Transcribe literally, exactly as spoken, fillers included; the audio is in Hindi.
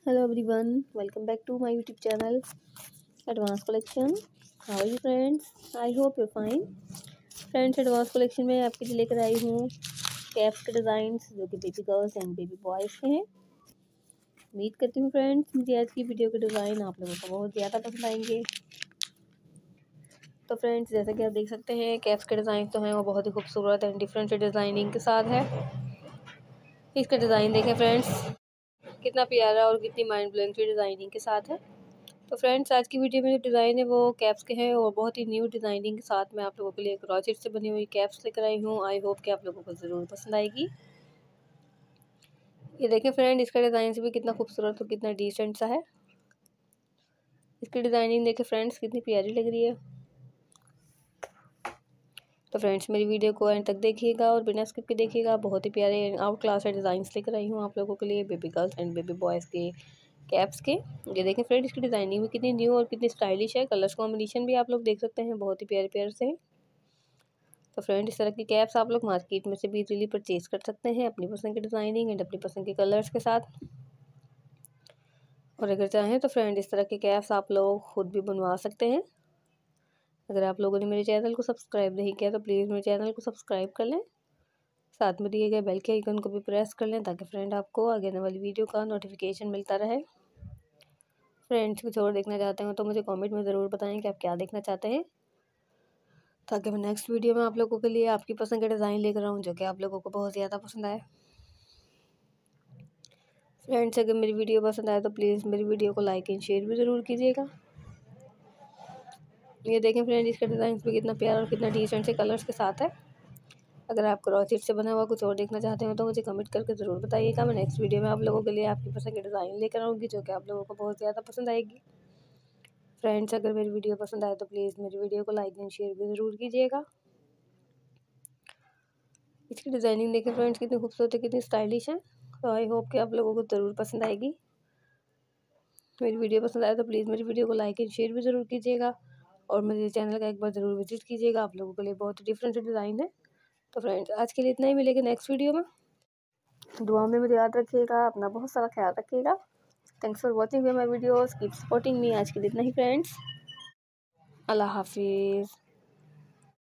Hello everyone, welcome back to my YouTube channel Advanced Collection. How are you friends? I hope you're fine. Friends advance collection में आपके लिए लेकर आई हूँ कैप्स के डिज़ाइंस जो कि baby girls and baby boys के हैं। उम्मीद करती हूँ फ्रेंड्स मुझे आज की वीडियो के डिज़ाइन आप लोगों को बहुत ज़्यादा पसंद आएंगे। तो फ्रेंड्स जैसे कि आप देख सकते हैं कैप्स के डिज़ाइन तो हैं वो बहुत ही खूबसूरत एंड डिफरेंट डिज़ाइनिंग के साथ है। इसका डिज़ाइन देखें फ्रेंड्स कितना प्यारा और कितनी माइंड ब्लोइंग डिज़ाइनिंग के साथ है। तो फ्रेंड्स आज की वीडियो में जो डिज़ाइन है वो कैप्स के हैं और बहुत ही न्यू डिज़ाइनिंग के साथ मैं आप लोगों के लिए क्रॉचेट से बनी हुई कैप्स लेकर आई हूँ। आई होप कि आप लोगों को ज़रूर पसंद आएगी। ये देखें फ्रेंड इसका डिज़ाइन से भी कितना खूबसूरत और कितना डिसेंट सा है। इसकी डिज़ाइनिंग देखें फ्रेंड्स कितनी प्यारी लग रही है। तो फ्रेंड्स मेरी वीडियो को एंड तक देखिएगा और बिना स्किप के देखिएगा। बहुत ही प्यारे आउट क्लास डिज़ाइंस लेकर आई हूँ आप लोगों के लिए baby girls and baby boys के कैप्स के। ये देखें फ्रेंड इसकी डिज़ाइनिंग भी कितनी न्यू और कितनी स्टाइलिश है। कलर्स कॉम्बिनेशन भी आप लोग देख सकते हैं बहुत ही प्यारे प्यारे से। तो फ्रेंड इस तरह की कैप्स आप लोग मार्केट में से भी इजीली परचेज कर सकते हैं अपनी पसंद की डिज़ाइनिंग एंड अपनी पसंद के कलर्स के साथ। और अगर चाहें तो फ्रेंड इस तरह की कैप्स आप लोग खुद भी बनवा सकते हैं। अगर आप लोगों ने मेरे चैनल को सब्सक्राइब नहीं किया तो प्लीज़ मेरे चैनल को सब्सक्राइब कर लें। साथ में दिए गए बेल के आइकन को भी प्रेस कर लें ताकि फ्रेंड आपको आगे आने वाली वीडियो का नोटिफिकेशन मिलता रहे। फ्रेंड्स कुछ और देखना चाहते हो तो मुझे कमेंट में ज़रूर बताएं कि आप क्या देखना चाहते हैं ताकि मैं नेक्स्ट वीडियो में आप लोगों के लिए आपकी पसंद के डिज़ाइन लेकर आऊँ जो कि आप लोगों को बहुत ज़्यादा पसंद आए। फ्रेंड्स अगर मेरी वीडियो पसंद आए तो प्लीज़ मेरी वीडियो को लाइक एंड शेयर भी ज़रूर कीजिएगा। ये देखें फ्रेंड इसका डिज़ाइन भी कितना प्यारा और कितना डिसेंट से कलर्स के साथ है। अगर आप क्रॉचेट से बना हुआ कुछ और देखना चाहते हो तो मुझे कमेंट करके ज़रूर बताइएगा। मैं नेक्स्ट वीडियो में आप लोगों के लिए आपकी पसंद के डिज़ाइन लेकर आऊँगी जो कि आप लोगों को बहुत ज़्यादा पसंद आएगी। फ्रेंड्स अगर मेरी वीडियो पसंद आए तो प्लीज़ मेरी वीडियो को लाइक एंड शेयर भी ज़रूर कीजिएगा। इसकी डिज़ाइनिंग देखें फ्रेंड्स कितनी खूबसूरत है कितनी स्टाइलिश है। तो आई होप कि आप लोगों को ज़रूर पसंद आएगी। मेरी वीडियो पसंद आए तो प्लीज़ मेरी वीडियो को लाइक एंड शेयर भी ज़रूर कीजिएगा और मेरे चैनल का एक बार ज़रूर विजिट कीजिएगा। आप लोगों के लिए बहुत डिफरेंट डिज़ाइन है। तो फ्रेंड्स आज के लिए इतना ही, मिलेगा नेक्स्ट वीडियो में। दुआ में मुझे याद रखिएगा, अपना बहुत सारा ख्याल रखिएगा। Thanks for watching my videos, keep supporting me. आज के लिए इतना ही फ्रेंड्स, अल्लाह हाफिज़।